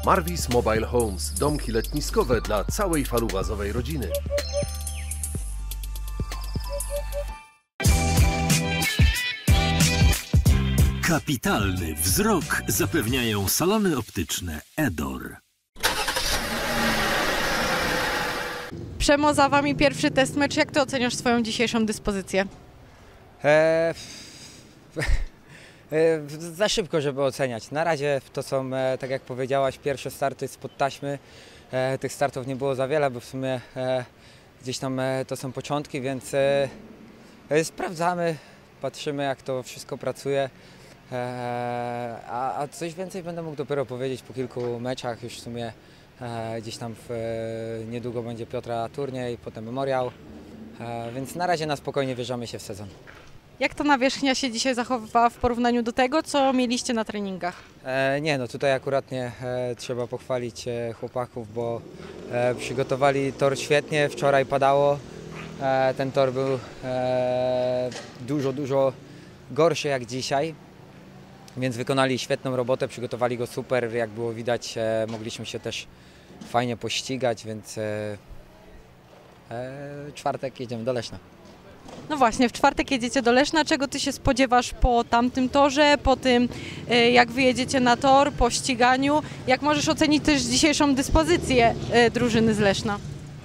Marvis Mobile Homes, domki letniskowe dla całej falubazowej rodziny. Kapitalny wzrok zapewniają salony optyczne Edor. Przemo, za Wami pierwszy test mecz. Jak Ty oceniasz swoją dzisiejszą dyspozycję? Za szybko, żeby oceniać. Na razie to są, tak jak powiedziałaś, pierwsze starty spod taśmy. Tych startów nie było za wiele, bo w sumie gdzieś tam to są początki, więc sprawdzamy, patrzymy, jak to wszystko pracuje. A coś więcej będę mógł dopiero powiedzieć po kilku meczach. Już w sumie gdzieś tam niedługo będzie Piotra turniej, potem memoriał, więc na razie na spokojnie wjeżdżamy się w sezon. Jak ta nawierzchnia się dzisiaj zachowywała w porównaniu do tego, co mieliście na treningach? Nie, no tutaj akurat nie trzeba pochwalić chłopaków, bo przygotowali tor świetnie, wczoraj padało, ten tor był dużo gorszy jak dzisiaj, więc wykonali świetną robotę, przygotowali go super, jak było widać, mogliśmy się też fajnie pościgać, więc czwartek jedziemy do Leszna. No właśnie, w czwartek jedziecie do Leszna. Czego Ty się spodziewasz po tamtym torze, po tym jak wyjedziecie na tor, po ściganiu? Jak możesz ocenić też dzisiejszą dyspozycję drużyny z Leszna?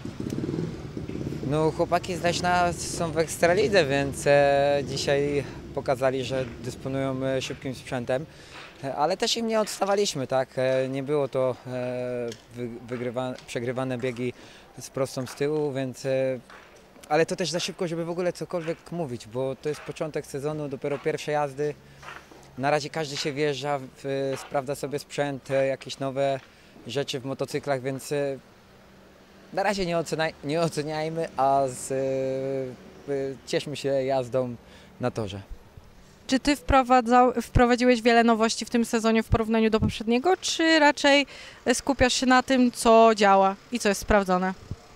No chłopaki z Leszna są w Ekstralidze, więc dzisiaj pokazali, że dysponują szybkim sprzętem, ale też im nie odstawaliśmy, tak? Nie było to przegrywane biegi z prostą z tyłu, więc ale to też za szybko, żeby w ogóle cokolwiek mówić, bo to jest początek sezonu, dopiero pierwsze jazdy. Na razie każdy się wjeżdża, sprawdza sobie sprzęt, jakieś nowe rzeczy w motocyklach, więc na razie nie oceniajmy, a cieszmy się jazdą na torze. Czy Ty wprowadziłeś wiele nowości w tym sezonie w porównaniu do poprzedniego, czy raczej skupiasz się na tym, co działa i co jest sprawdzone?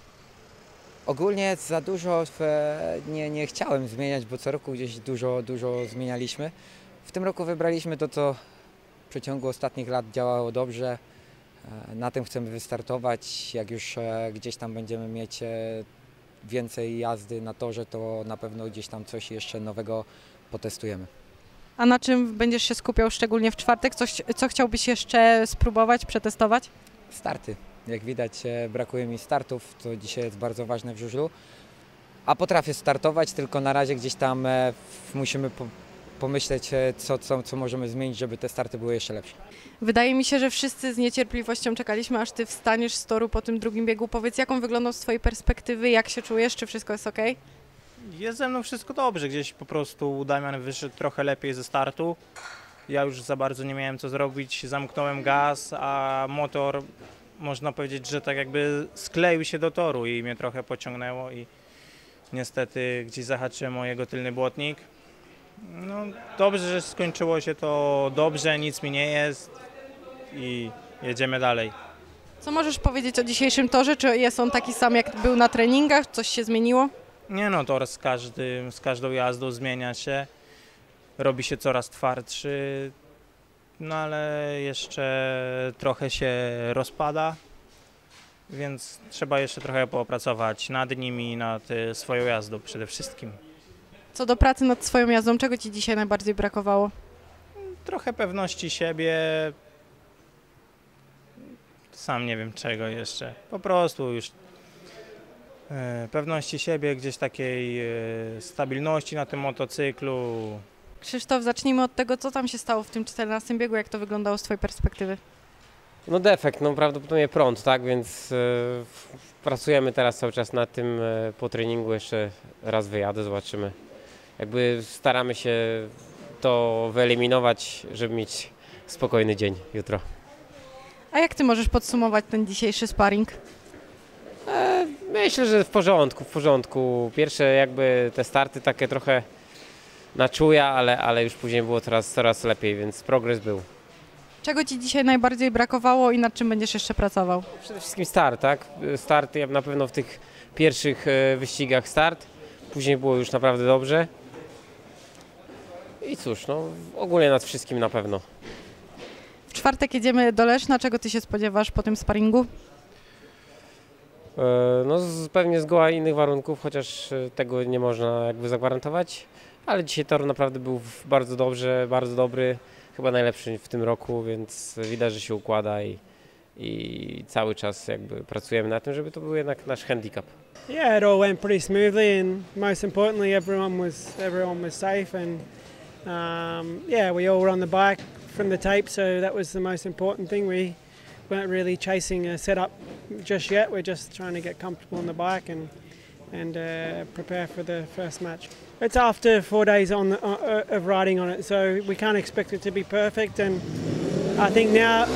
Ogólnie za dużo nie chciałem zmieniać, bo co roku gdzieś dużo zmienialiśmy. W tym roku wybraliśmy to, co w przeciągu ostatnich lat działało dobrze. Na tym chcemy wystartować. Jak już gdzieś tam będziemy mieć więcej jazdy na torze, to na pewno gdzieś tam coś jeszcze nowego potestujemy. A na czym będziesz się skupiał szczególnie w czwartek? Co chciałbyś jeszcze spróbować, przetestować? Starty. Jak widać, brakuje mi startów, to dzisiaj jest bardzo ważne w żużlu. A potrafię startować, tylko na razie gdzieś tam musimy pomyśleć, co możemy zmienić, żeby te starty były jeszcze lepsze. Wydaje mi się, że wszyscy z niecierpliwością czekaliśmy, aż Ty wstaniesz z toru po tym drugim biegu. Powiedz, jak on wyglądał z Twojej perspektywy, jak się czujesz, czy wszystko jest ok? Jest ze mną wszystko dobrze, gdzieś po prostu Damian wyszedł trochę lepiej ze startu. Ja już za bardzo nie miałem co zrobić, zamknąłem gaz, a motor, można powiedzieć, że tak jakby skleił się do toru i mnie trochę pociągnęło i niestety gdzieś zahaczyłem o jego tylny błotnik. No, dobrze, że skończyło się to dobrze, nic mi nie jest i jedziemy dalej. Co możesz powiedzieć o dzisiejszym torze? Czy jest on taki sam, jak był na treningach? Coś się zmieniło? Nie no, tor z każdą jazdą zmienia się, robi się coraz twardszy. No ale jeszcze trochę się rozpada, więc trzeba jeszcze trochę popracować nad nim i nad swoją jazdą przede wszystkim. Co do pracy nad swoją jazdą, czego Ci dzisiaj najbardziej brakowało? Trochę pewności siebie, sam nie wiem czego jeszcze, po prostu już pewności siebie, gdzieś takiej stabilności na tym motocyklu. Krzysztof, zacznijmy od tego, co tam się stało w tym 14 biegu, jak to wyglądało z Twojej perspektywy? No defekt, no prawdopodobnie prąd, tak, więc pracujemy teraz cały czas nad tym, po treningu jeszcze raz wyjadę, zobaczymy. Jakby staramy się to wyeliminować, żeby mieć spokojny dzień jutro. A jak Ty możesz podsumować ten dzisiejszy sparring? Myślę, że w porządku. Pierwsze jakby te starty takie trochę na czuja, ale już później było coraz lepiej, więc progres był. Czego Ci dzisiaj najbardziej brakowało i nad czym będziesz jeszcze pracował? Przede wszystkim start, tak? Start na pewno w tych pierwszych wyścigach start, później było już naprawdę dobrze. I cóż, no ogólnie nad wszystkim na pewno. czwartek jedziemy do Leszna. Czego ty się spodziewasz po tym sparingu? No pewnie zgoła innych warunków, chociaż tego nie można jakby zagwarantować, ale dzisiaj tor naprawdę był bardzo dobry, chyba najlepszy w tym roku, więc widać, że się układa i cały czas jakby pracujemy na tym, żeby to był jednak nasz handicap. Yeah, it all went pretty smoothly, and most importantly, everyone was safe, and yeah, we all were on the bike from the tape, so that was the most important thing. We weren't really chasing a setup just yet. We're just trying to get comfortable on the bike and prepare for the first match. It's after 4 days of riding on it, so we can't expect it to be perfect. And I think now,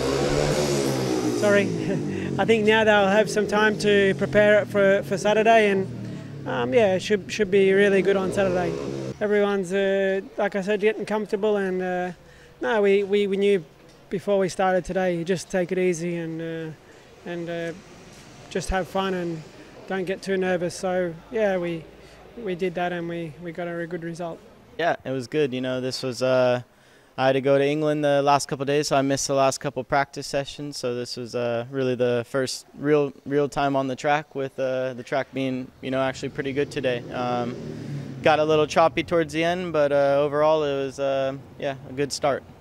I think now they'll have some time to prepare it for Saturday, and yeah, it should be really good on Saturday. Everyone's like I said, getting comfortable, and no, we knew before we started today, just take it easy and just have fun and don't get too nervous. So yeah, we did that, and we got a good result. Yeah, it was good. You know, this was I had to go to England the last couple of days, so I missed the last couple of practice sessions. So this was really the first real time on the track, with the track being, you know, actually pretty good today. Got a little choppy towards the end, but overall it was yeah, a good start.